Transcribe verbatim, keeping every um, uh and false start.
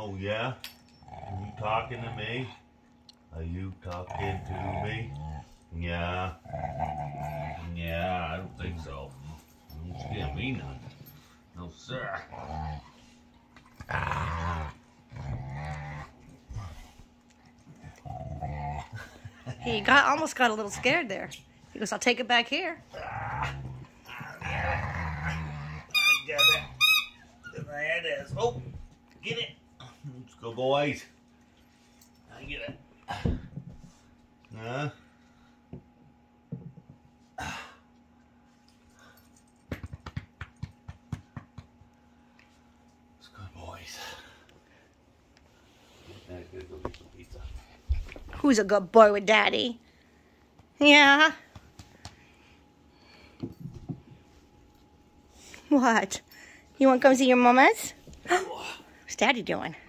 Oh, yeah? Are you talking to me? Are you talking to me? Yeah. Yeah, I don't think so. Don't scare me none. No, sir. Ah. He got almost got a little scared there. He goes, I'll take it back here. Ah. I get it. There it is. Oh, get it. Let's go, boys. I get it. Huh? Let's go, boys. I'm gonna go get some pizza. Who's a good boy with Daddy? Yeah. What? You want to come see your mamas? What's Daddy doing?